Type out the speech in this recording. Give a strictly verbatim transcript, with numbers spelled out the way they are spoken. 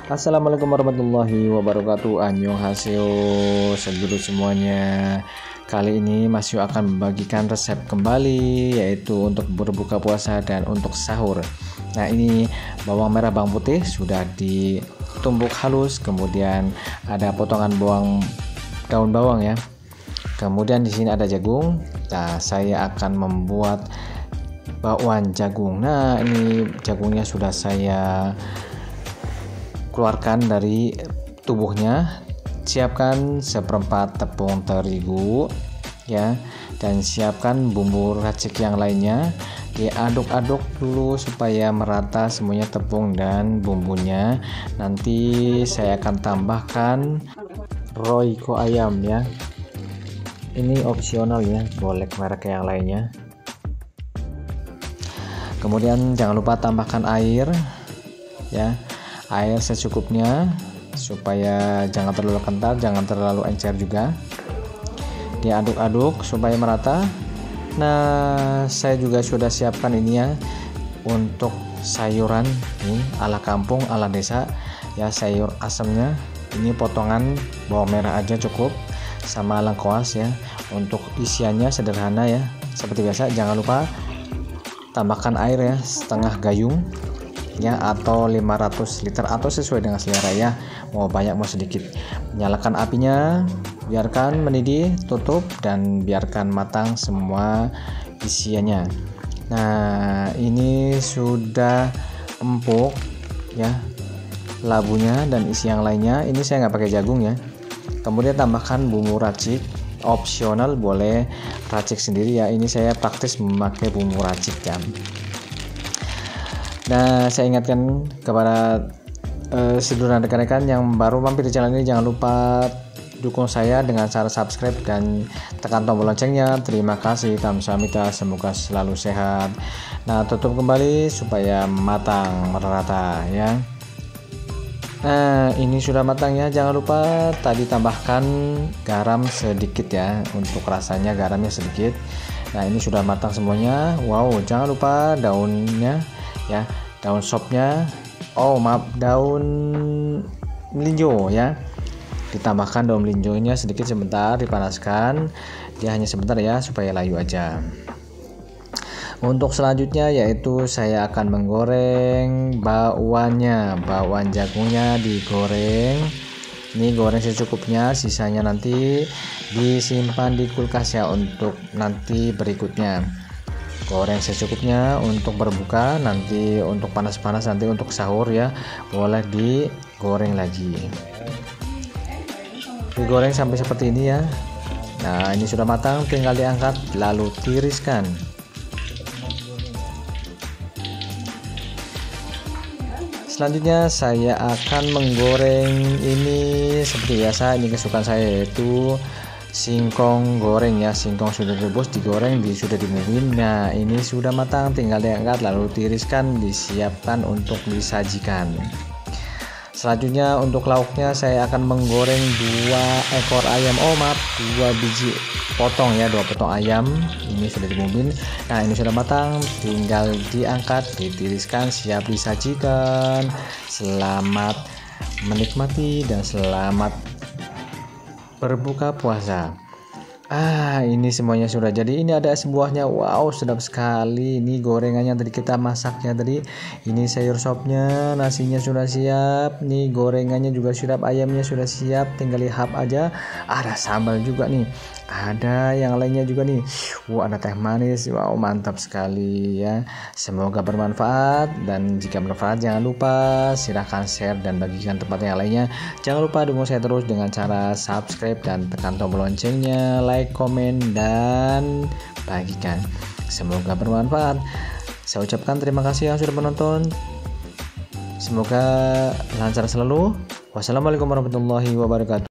Assalamualaikum warahmatullahi wabarakatuh. Annyeonghaseyo sedulur semuanya. Kali ini Mas Yu akan membagikan resep kembali, yaitu untuk berbuka puasa dan untuk sahur. Nah, ini bawang merah, bawang putih sudah ditumbuk halus, kemudian ada potongan bawang daun bawang ya. Kemudian di sini ada jagung. Nah, saya akan membuat bakwan jagung. Nah, ini jagungnya sudah saya keluarkan dari tubuhnya. Siapkan seperempat tepung terigu ya, dan siapkan bumbu racik yang lainnya. Diaduk-aduk dulu supaya merata semuanya tepung dan bumbunya. Nanti saya akan tambahkan roiko ayam ya. Ini opsional ya, boleh merek yang lainnya. Kemudian jangan lupa tambahkan air ya, air secukupnya supaya jangan terlalu kental, jangan terlalu encer juga. Diaduk-aduk supaya merata. Nah, saya juga sudah siapkan ini ya untuk sayuran ini ala kampung, ala desa ya, sayur asemnya. Ini potongan bawang merah aja cukup, sama lengkuas ya. Untuk isiannya sederhana ya, seperti biasa. Jangan lupa tambahkan air ya, setengah gayung ya, atau lima ratus liter atau sesuai dengan selera ya, mau banyak mau sedikit. Nyalakan apinya, biarkan mendidih, tutup dan biarkan matang semua isiannya. Nah, ini sudah empuk ya labunya dan isi yang lainnya. Ini saya nggak pakai jagung ya. Kemudian tambahkan bumbu racik, opsional, boleh racik sendiri ya. Ini saya praktis memakai bumbu racik ya. Nah, saya ingatkan kepada uh, sedulur dan rekan-rekan yang baru mampir di channel ini, jangan lupa dukung saya dengan cara subscribe dan tekan tombol loncengnya. Terima kasih, kamsahamnida, semoga selalu sehat. Nah, tutup kembali supaya matang merata ya. Nah, ini sudah matang ya. Jangan lupa tadi tambahkan garam sedikit ya, untuk rasanya garamnya sedikit. Nah, ini sudah matang semuanya. Wow, jangan lupa daunnya ya, daun sopnya, oh maaf, daun melinjo ya. Ditambahkan daun melinjonya sedikit sebentar, dipanaskan. Dia hanya sebentar ya, supaya layu aja. Untuk selanjutnya yaitu saya akan menggoreng bakwannya. Bakwan jagungnya digoreng. Ini goreng secukupnya, sisanya nanti disimpan di kulkas ya untuk nanti berikutnya. Goreng secukupnya untuk berbuka, nanti untuk panas-panas, nanti untuk sahur ya, boleh digoreng lagi. Digoreng sampai seperti ini ya. Nah, ini sudah matang, tinggal diangkat lalu tiriskan. Selanjutnya saya akan menggoreng ini seperti biasa. Ini kesukaan saya yaitu singkong goreng ya. Singkong sudah direbus, digoreng, di, sudah dimubin. Nah, ini sudah matang, tinggal diangkat lalu tiriskan, disiapkan untuk disajikan. Selanjutnya untuk lauknya saya akan menggoreng dua ekor ayam. Oh maaf, dua biji potong ya, dua potong ayam. Ini sudah dimubin. Nah, ini sudah matang, tinggal diangkat, ditiriskan, siap disajikan. Selamat menikmati dan selamat berbuka puasa. Ah, ini semuanya sudah jadi. Ini ada sebuahnya. Wow, sedap sekali. Ini gorengannya tadi kita masaknya tadi. Ini sayur sopnya, nasinya sudah siap. Nih gorengannya juga siap, ayamnya sudah siap. Tinggal lihap aja. Ada sambal juga nih. Ada yang lainnya juga nih. Wow, ada teh manis. Wow, mantap sekali ya. Semoga bermanfaat, dan jika bermanfaat jangan lupa silahkan share dan bagikan tempat yang lainnya. Jangan lupa dukung saya terus dengan cara subscribe dan tekan tombol loncengnya, like, komen, dan bagikan. Semoga bermanfaat. Saya ucapkan terima kasih yang sudah menonton. Semoga lancar selalu. Wassalamualaikum warahmatullahi wabarakatuh.